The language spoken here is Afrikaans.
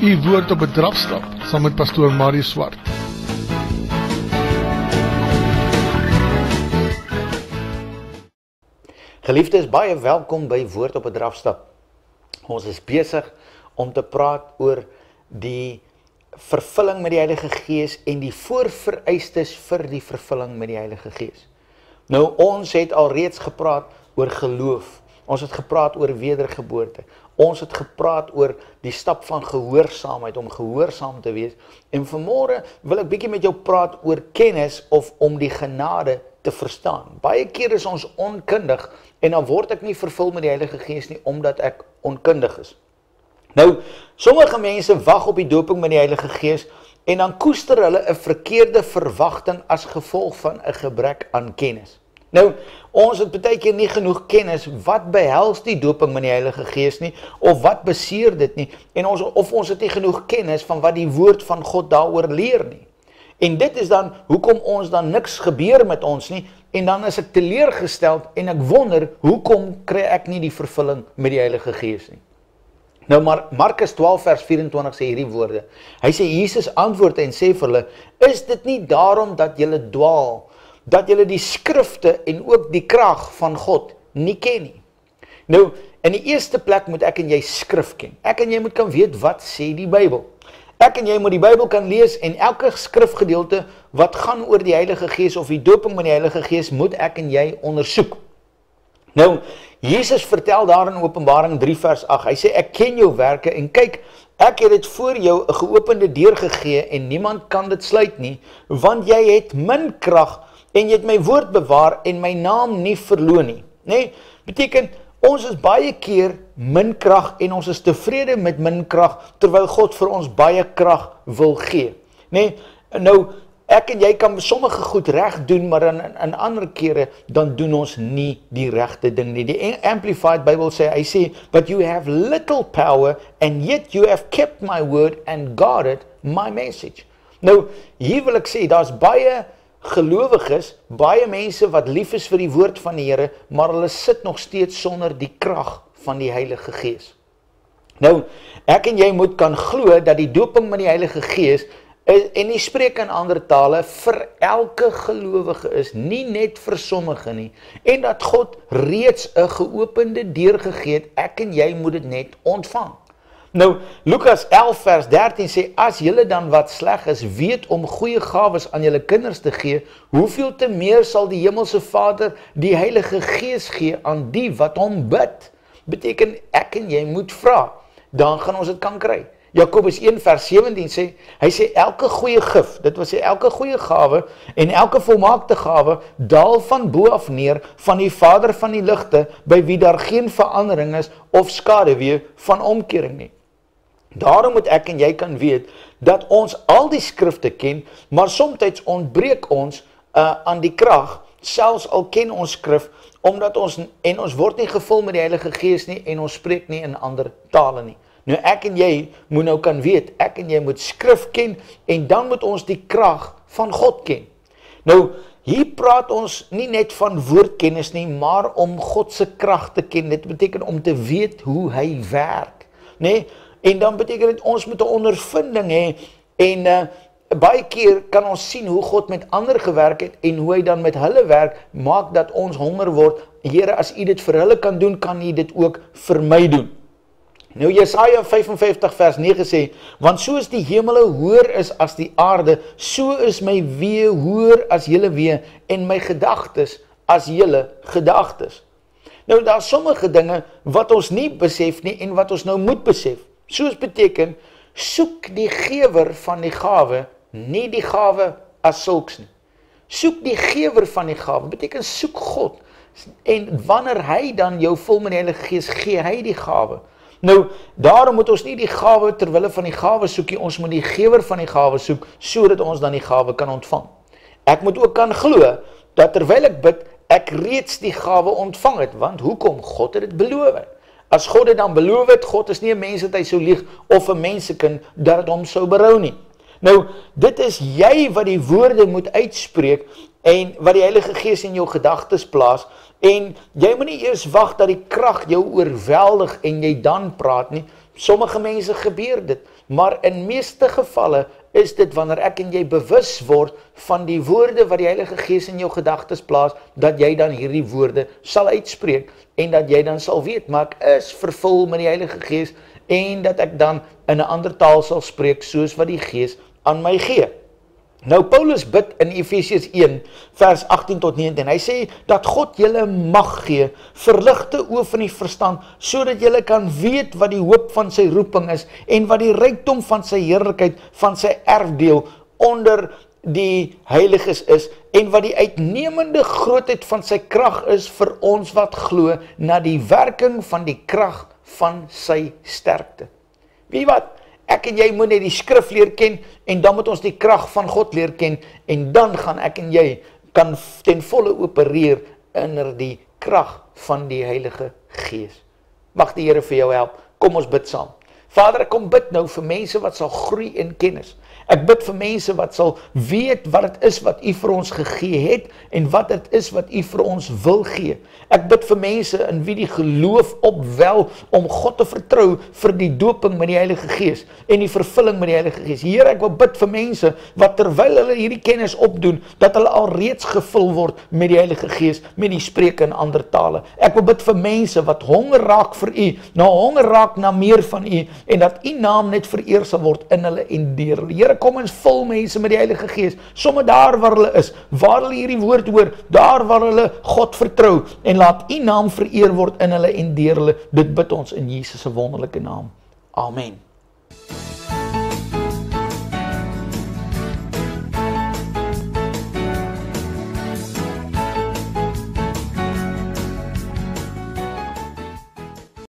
U woord op 'n drafstap, saam met pastoor Marius Swart. Geliefdes, baie welkom by Woord op 'n Drafstap. Ons is besig om te praat oor die vervulling met die Heilige Gees en die voorvereistes vir die vervulling met die Heilige Gees. Nou, ons het alreeds gepraat oor geloof. Ons het gepraat oor wedergeboorte. Ons het gepraat oor die stap van gehoorsaamheid, om gehoorsaam te wees. En vanmôre wil ek bietjie met jou praat oor kennis of om die genade te verstaan. Baie keer is ons onkundig en dan word ek nie vervul met die Heilige Gees nie, omdat ek onkundig is. Nou, sommige mense wag op die doping met die Heilige Gees en dan koester hulle 'n verkeerde verwagting as gevolg van 'n gebrek aan kennis. Nou, ons het baie keer nie genoeg kennis wat behels die doping met die Heilige Gees nie, of wat beseer dit nie, en ons het nie genoeg kennis van wat die woord van God daaroor leer nie. En dit is dan hoekom ons dan niks gebeur met ons nie, en dan is ek teleurgesteld en ek wonder, hoekom kry ek nie die vervulling met die Heilige Gees nie? Nou, maar Markus 12 vers 24 sê hierdie woorde. Hy sê, Jesus antwoord en sê vir hulle, is dit nie daarom dat julle dwaal, dat julle die skrifte en ook die krag van God nie ken nie? Nou, in die eerste plek moet ek en jy skrif ken. Ek en jy moet kan weet wat sê die Bybel. Ek en jy moet die Bybel kan lees en elke skrifgedeelte wat gaan oor die Heilige Gees of die doping met die Heilige Gees moet ek en jy ondersoek. Nou, Jesus vertel daar in Openbaring 3 vers 8, hy sê, ek ken jou werke en kyk, ek het dit voor jou 'n geopende deur gegee en niemand kan dit sluit nie, want jy het min krag en jy het my woord bewaar en my naam nie verloon nie. Nee, beteken, ons is baie keer min krag en ons is tevrede met min krag, terwyl God vir ons baie krag wil gee. Nee, nou, ek en jy kan sommige goed reg doen, maar in ander kere, dan doen ons nie die regte ding nie. Die Amplified Bible sê, hy sê, but you have little power, and yet you have kept my word and guarded my message. Nou, hier wil ek sê, daar's baie gelowiges, baie mense wat lief is vir die woord van die Here, maar hulle sit nog steeds sonder die krag van die Heilige Gees. Nou, ek en jy moet kan glo dat die doping met die Heilige Gees en die spreek in ander tale vir elke gelowige is, nie net vir sommige nie, en dat God reeds 'n geopende deur gegee het, ek en jy moet dit net ontvang. Nou, Lukas 11 vers 13 sê, as julle dan wat sleg is, weet om goeie gawes aan julle kinders te gee, hoeveel te meer sal die hemelse Vader die Heilige Gees gee aan die wat hom bid? Beteken, ek en jy moet vra, dan gaan ons dit kan kry. Jakobus 1 vers 17 sê, hy sê elke goeie gif, dit wil sê elke goeie gawe en elke volmaakte gawe daal van bo af neer van die Vader van die ligte, by wie daar geen verandering is of skaduwee van omkering nie. Daarom moet ek en jy kan weet dat ons al die skrifte ken, maar soms ontbreek ons aan die krag, selfs al ken ons skrif, omdat ons word nie gevul met die Heilige Gees nie en ons spreek nie in ander tale nie. Nou ek en jy moet nou kan weet, ek en jy moet skrif ken en dan moet ons die krag van God ken. Nou, hier praat ons nie net van woordkennis nie, maar om God se krag te ken. Dit beteken om te weet hoe hy werk, nee? En dan beteken dit ons moet 'n ondervinding hê en baie keer kan ons sien hoe God met ander gewerk het en hoe hy dan met hulle werk, maak dat ons honger word. Here, as u dit vir hulle kan doen, kan u dit ook vir my doen. Nou Jesaja 55 vers 9 sê, want soos die hemele hoër is as die aarde, so is my weë hoër as julle weë en my gedagtes as julle gedagtes. Nou daar is sommige dinge wat ons nie besef nie en wat ons nou moet besef. Soos beteken, soek die gewer van die gawe, nie die gawe as sulks nie. Soek die gewer van die gawe, beteken soek God. En wanneer hy dan jou vul met die Heilige Gees, gee hy die gawe. Nou, daarom moet ons nie die gawe terwille van die gawe soek nie, ons moet die gewer van die gawe soek, sodat ons dan die gawe kan ontvang. Ek moet ook kan glo, dat terwyl ek bid, ek reeds die gawe ontvang het, want hoekom? God het dit beloof. As God dit dan beloof het, God is nie 'n mens dat hy sou lieg, of 'n mensekind dat dit hom sou berou nie. Nou, dit is jy wat die woorde moet uitspreek, en wat die Heilige Gees in jou gedagtes plaas, en jy moet nie eers wag dat die krag jou oorweldig en jy dan praat nie. Sommige mense gebeur dit. maar in meeste gevalle is dit wanneer ek en jy bewus word van die woorde wat die Heilige Gees in jou gedagtes plaas, dat jy dan hierdie woorde sal uitspreek, en dat jy dan sal weet, maar ek is vervul met die Heilige Gees, en dat ek dan in 'n ander taal sal spreek, soos wat die Gees aan my gee. Nou Paulus bid in Efesiërs 1 vers 18 tot 19. Hy sê dat God julle mag gee, verligte oë van die verstand, sodat julle kan weet wat die hoop van sy roeping is en wat die rykdom van sy heerlikheid, van sy erfdeel onder die heiliges is en wat die uitnemende grootheid van sy krag is vir ons wat glo, na die werking van die krag van sy sterkte. Weet jy wat? Ek en jy moet net die skrif leer ken, en dan moet ons die krag van God leer ken, en dan gaan ek en jy kan ten volle opereer in die krag van die Heilige Gees. Mag die Here vir jou help. Kom ons bid saam. Vader, ek kom bid nou vir mense wat sal groei in kennis. Ek bid vir mense wat sal weet wat het is wat U vir ons gegee het, en wat het is wat U vir ons wil gee. Ek bid vir mense in wie die geloof opwel om God te vertrou vir die doping met die Heilige Gees en die vervulling met die Heilige Gees. Here, ek wil bid vir mense wat terwyl hulle hierdie kennis opdoen, dat hulle al reeds gevul word met die Heilige Gees, met die spreke in ander tale. Ek wil bid vir mense wat honger raak vir U, honger raak na meer van U, en dat U naam net vereer sal word in hulle en deur hulle. Here, kom ons vul mense met die Heilige Gees, somme daar waar hulle is, waar hulle hierdie woord hoor, daar waar hulle God vertrou, en laat U naam vereer word in hulle en deur hulle. Dit bid ons in Jesus se wonderlike naam. Amen.